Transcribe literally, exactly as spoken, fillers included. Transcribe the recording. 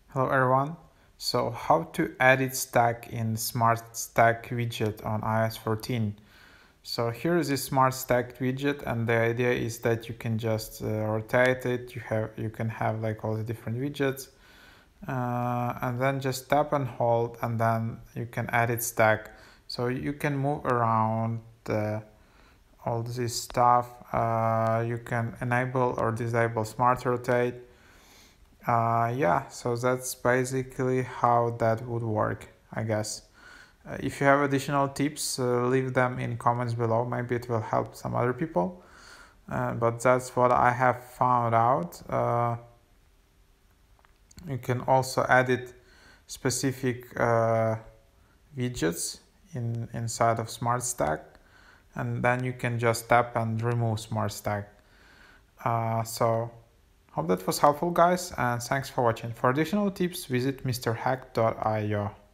Hello everyone. So how to edit stack in Smart Stack widget on i O S fourteen. So here is the Smart Stack widget, and the idea is that you can just uh, rotate it. You have you can have like all the different widgets, uh, and then just tap and hold, and then you can edit stack. So you can move around the, all this stuff. Uh, you can enable or disable Smart Rotate. Uh, yeah, so that's basically how that would work, I guess. Uh, if you have additional tips, uh, leave them in comments below. Maybe it will help some other people. Uh, but that's what I have found out. Uh, you can also edit specific uh, widgets in inside of Smart Stack, and then you can just tap and remove Smart Stack. Uh, so hope that was helpful, guys, and thanks for watching. For additional tips, visit m r hack dot i o.